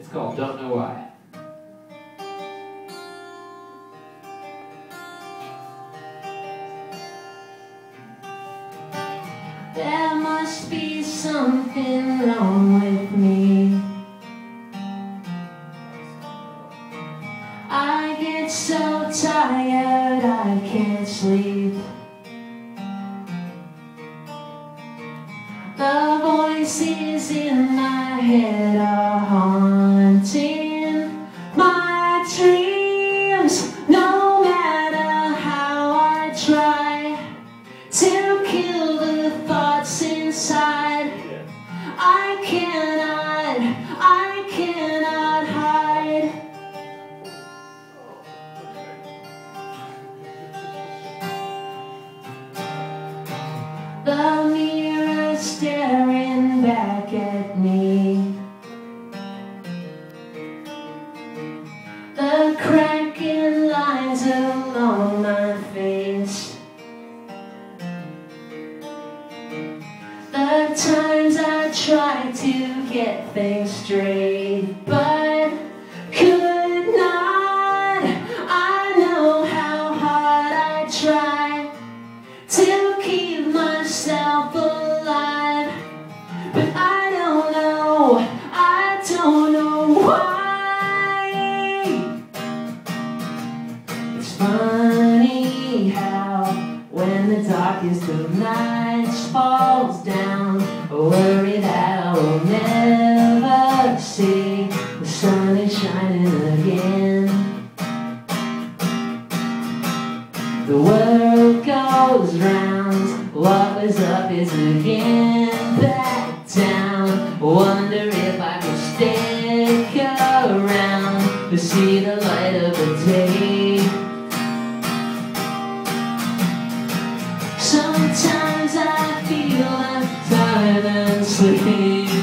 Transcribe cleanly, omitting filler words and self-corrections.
It's called Don't Know Why. There must be something wrong with me. I get so tired I can't sleep. The voices in my head are haunting my dreams. No matter how I try to kill the thoughts inside, I cannot hide. The mirror staring back at me, the cracking lines along my face, the times I tried to get things straight but could not. I know how hard I try to keep myself alive, but I don't know why. It's funny how when the darkest of nights falls down, I worry that I will never see the sun is shining again. The world goes round, what was up is again back down. Wonder if I can stick around to see the light of the day. Sometimes I feel like time and sleep.